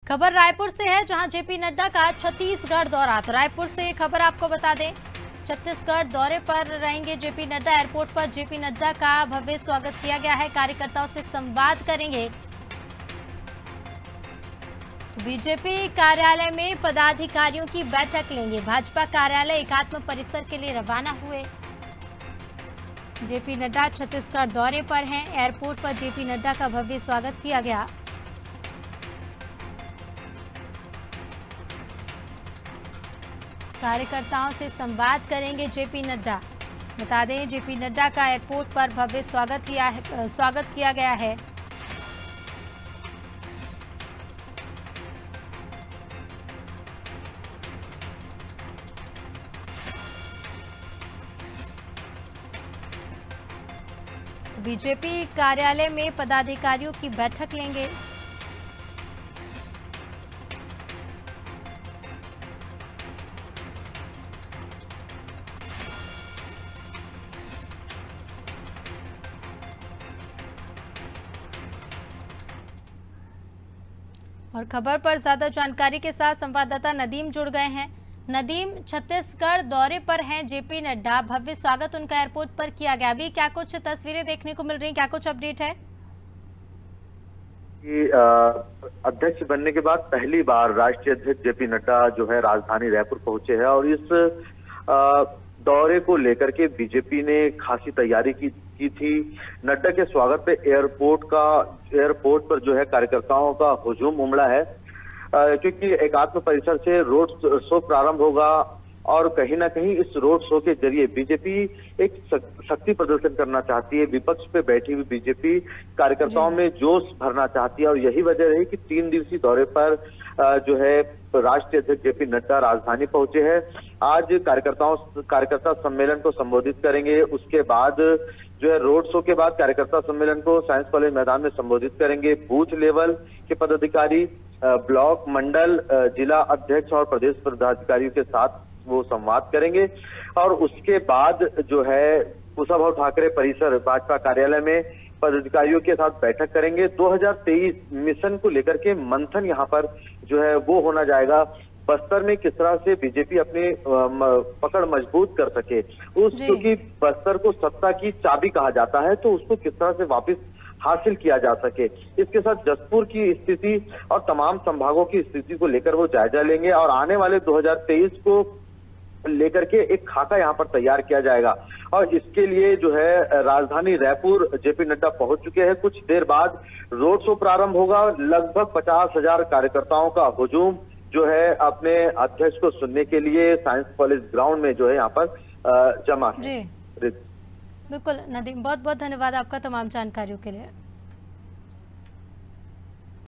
खबर रायपुर से है, जहां जेपी नड्डा का छत्तीसगढ़ दौरा। तो रायपुर से ये खबर आपको बता दें, छत्तीसगढ़ दौरे पर रहेंगे जेपी नड्डा। एयरपोर्ट पर जेपी नड्डा का भव्य स्वागत किया गया है। कार्यकर्ताओं से संवाद करेंगे। बीजेपी कार्यालय में पदाधिकारियों की बैठक लेंगे। भाजपा कार्यालय एकात्म परिसर के लिए रवाना हुए। जेपी नड्डा छत्तीसगढ़ दौरे पर हैं। एयरपोर्ट पर जेपी नड्डा का भव्य स्वागत किया गया। कार्यकर्ताओं से संवाद करेंगे जेपी नड्डा। बता दें, जेपी नड्डा का एयरपोर्ट पर भव्य स्वागत किया गया है। बीजेपी कार्यालय में पदाधिकारियों की बैठक लेंगे। और खबर पर ज्यादा जानकारी के साथ संवाददाता नदीम जुड़ गए हैं। नदीम, छत्तीसगढ़ दौरे पर हैं जेपी नड्डा, भव्य स्वागत उनका एयरपोर्ट पर किया गया। अभी क्या कुछ तस्वीरें देखने को मिल रही हैं, क्या कुछ अपडेट है? अध्यक्ष बनने के बाद पहली बार राष्ट्रीय अध्यक्ष जेपी नड्डा जो है राजधानी रायपुर पहुंचे हैं और इस दौरे को लेकर के बीजेपी ने खासी तैयारी की थी। नड्डा के स्वागत पे एयरपोर्ट पर जो है कार्यकर्ताओं का हुजूम उमड़ा है, क्योंकि एकात्म परिसर से रोड शो प्रारंभ होगा और कहीं ना कहीं इस रोड शो के जरिए बीजेपी एक शक्ति प्रदर्शन करना चाहती है। विपक्ष पे बैठी हुई बीजेपी कार्यकर्ताओं में जोश भरना चाहती है और यही वजह रही कि 3 दिवसीय दौरे पर जो है राष्ट्रीय अध्यक्ष जेपी नड्डा राजधानी पहुंचे हैं। आज कार्यकर्ता सम्मेलन को संबोधित करेंगे। उसके बाद जो है रोड शो के बाद कार्यकर्ता सम्मेलन को साइंस कॉलेज मैदान में संबोधित करेंगे। बूथ लेवल के पदाधिकारी, ब्लॉक, मंडल, जिला अध्यक्ष और प्रदेश पदाधिकारियों के साथ वो संवाद करेंगे और उसके बाद जो है कुशाभाऊ ठाकरे परिसर भाजपा कार्यालय में पदाधिकारियों के साथ बैठक करेंगे। 2023 मिशन को लेकर के मंथन यहाँ पर जो है वो होना जाएगा। बस्तर में किस तरह से बीजेपी अपनी पकड़ मजबूत कर सके, क्योंकि बस्तर को सत्ता की चाबी कहा जाता है, तो उसको किस तरह से वापस हासिल किया जा सके। इसके साथ जसपुर की स्थिति और तमाम संभागों की स्थिति को लेकर वो जायजा लेंगे और आने वाले 2023 को लेकर के एक खाका यहाँ पर तैयार किया जाएगा। और इसके लिए जो है राजधानी रायपुर जेपी नड्डा पहुंच चुके हैं। कुछ देर बाद रोड शो प्रारंभ होगा। लगभग 50,000 कार्यकर्ताओं का हुजूम जो है अपने अध्यक्ष को सुनने के लिए साइंस कॉलेज ग्राउंड में जो है यहाँ पर जमा है। बिल्कुल नदीम, बहुत बहुत धन्यवाद आपका तमाम जानकारियों के लिए।